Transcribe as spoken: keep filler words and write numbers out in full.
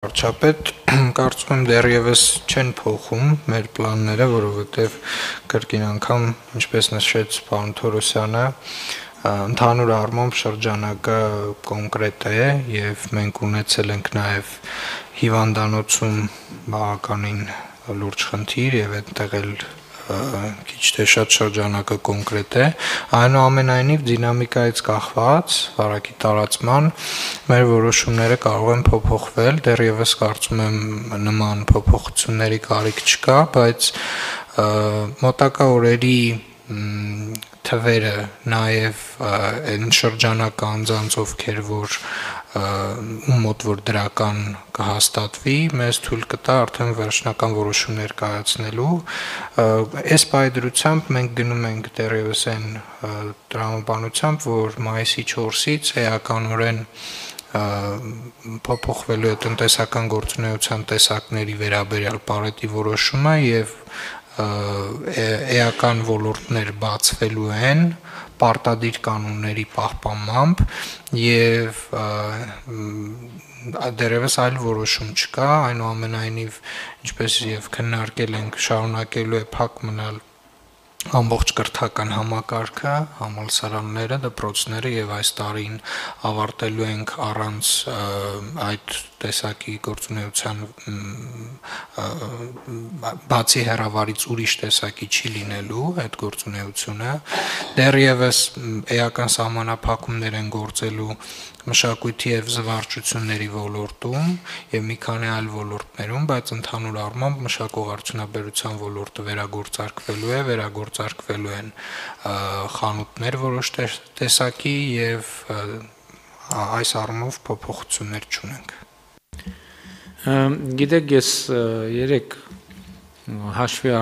վարչապետ, կարծում եմ դեռևս չեն փոխում մեր պլանները, որովհետև կրկին անգամ, ինչպես նշեց պարոն Թորոսյանը, ընդհանուր առմամբ շրջանակը կոնկրետ է եւ մենք ունեցել ենք նաեւ հիվանդանոցում բավականին լուրջ խնդիր եւ այդտեղ էլ քիչ թե շատ շրջանակը կոնկրետ է, այնուամենայնիվ դինամիկայից կախված, վարակի տարածման մեր որոշումները կարող են փոփոխվել, դեռևս կարծում եմ նման փոփոխությունների կարիք չկա, բայց մոտակա օրերի թվերը նաև այն շրջանակը անձանց ովքեր որ ում մոտ որ դրական կհաստատվի, մեզ թույլ կտա արդեն վերջնական որոշումներ կայացնելու։ Այս պայդրությամբ մենք գնում ենք դեռևս այն տրամաբանությամբ, որ մայիսի չորսից էականորեն փոփոխվելու է տնտեսական գործունեության տեսակների վերաբերյալ պարետի որոշումը եւ էական ոլորտներ բացվելու են պարտադիր կանոնների պահպանմամբ եւ դեռևս այլ որոշում չկա, այնուամենայնիվ ինչպես եւ քննարկել ենք, շարունակելու է փակ մնալ ամբողջ կրթական համակարգը, համալսարանները, դպրոցները եւ այս տարին ավարտելու ենք առանց այդ տեսակի գործունեության բացի հեռավարից ուրիշ տեսակի չի լինելու այդ գործունեությունը, դեռևս էական սահմանափակումներ են գործելու մշակույթի եւ զվարճությունների ոլորտում եւ մի քանի այլ ոլորտներում, բայց ընդհանուր առմամբ մշակող-արդյունաբերության ոլորտը վերագործարկվելու է, վերագործարկվելու են խանութներ որոշ տեսակի եւ այս առումով փոփոխություններ չունենք։ Գիտեք, ես երեք հաշվի